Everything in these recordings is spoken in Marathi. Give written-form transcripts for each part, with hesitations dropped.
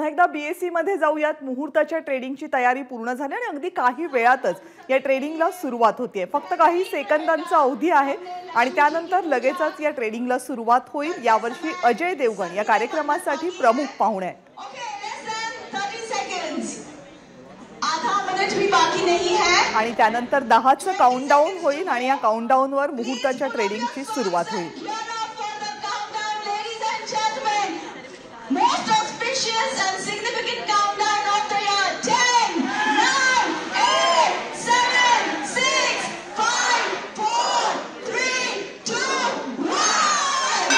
एकदा बीएससी मध्ये जाऊयात। मुहूर्ताच्या ट्रेडिंगची तयारी पूर्ण झाली आणि अगदी काही वेळातच या ट्रेडिंगला सुरुवात होते। फक्त काही सेकंदांचा अवधी आहे आणि त्यानंतर लगेचच या ट्रेडिंगला सुरुवात होईल। यावर्षी अजय देवगण या कार्यक्रमासाठी प्रमुख पाहुणे आहेत। आणि त्यानंतर 10चं काउंटडाऊन होईल आणि या काउंटडाऊनवर मुहूर्ताच्या ट्रेडिंगची सुरुवात होईल। Most auspicious and significant countdown of the year. 10, 9, 8, 7, 6, 5, 4, 3, 2, 1.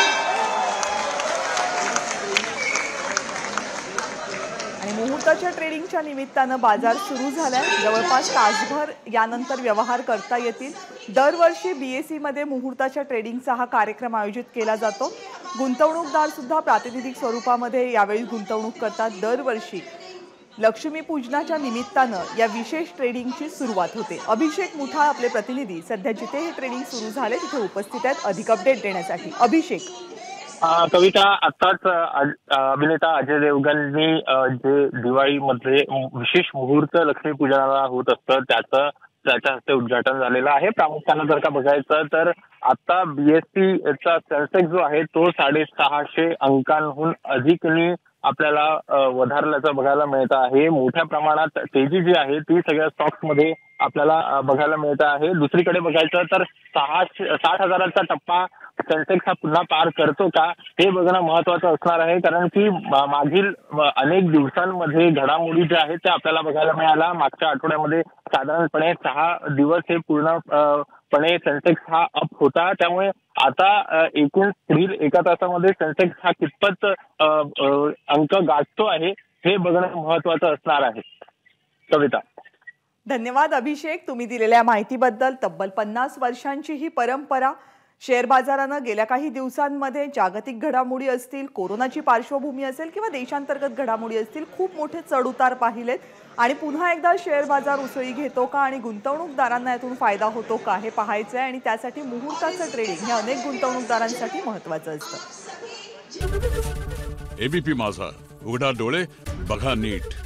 आणि मुहूर्ताच्या ट्रेडिंगच्या निमित्तानं बाजार सुरू झालाय। जवळपास तासभर यानंतर व्यवहार करता येतील। दरवर्षी बीएससी मध्ये मुहूर्ताच्या ट्रेडिंगचा हा कार्यक्रम आयोजित केला जातो। गुंतवणूकदार सुद्धा प्रातिनिधिक स्वरूपामध्ये यावेळी गुंतवणूक करतात। दरवर्षी लक्ष्मीपूजनाच्या निमित्तानं या विशेष ट्रेडिंगची सुरुवात होते। अभिषेक मुठा आपले प्रतिनिधी सध्या जिथे हे ट्रेडिंग सुरू झाले तिथे उपस्थित आहेत अधिक अपडेट देण्यासाठी। अभिषेक। कविता, आताच अभिनेता अजय देवगणनी जे दिवाळीमध्ये विशेष मुहूर्त लक्ष्मीपूजनाला होत असतं त्याच्या हस्ते उद्घाटन झालेलं आहे। प्रामुख्याने जर का बघायचं तर आता बीएससी चा सेन्सेक्स जो आहे तो 650 अंकांहून अधिकनी आपल्याला वधारल्याचं बघायला मिळत आहे। मोठ्या प्रमाणात तेजी जी आहे ती सगळ्या स्टॉक्स मध्ये आपल्याला बघायला मिळत आहे। दुसरीकडे बघायचं तर 60,000चा टप्पा सेन्सेक्स हा पुन्हा पार करतो का हे बघणं महत्त्वाचं असणार आहे, कारण की मागील अनेक दिवसांमध्ये घडामोडी ज्या आहेत त्या आपल्याला बघायला मिळाल्या। मागच्या आठवड्यामध्ये साधारणपणे 6 दिवस हे पूर्णपणे सेन्सेक्स हा अप होता। त्यामुळे आता एकूण पुढील एका तासामध्ये सेन्सेक्स हा कितपत अंक गाठतो आहे हे बघणं महत्त्वाचं असणार आहे। कविता, धन्यवाद अभिषेक तुम्ही दिलेल्या माहितीबद्दल। तब्बल 50 वर्षांची ही परंपरा शेअर बाजारानं गेल्या काही दिवसांमध्ये जागतिक घडामोडी असतील, कोरोनाची पार्श्वभूमी असेल किंवा देशांतर्गत घडामोडी असतील, खूप मोठे चढउतार पाहिलेत आणि पुन्हा एकदा शेअर बाजार उसळी घेतो का आणि गुंतवणूकदारांना यातून फायदा होतो का हे पाहायचं आहे। आणि त्यासाठी मुहूर्ताचं ट्रेडिंग हे अनेक गुंतवणूकदारांसाठी महत्त्वाचं असतं। एबीपी माझा, उघडा डोळे बघा नीट।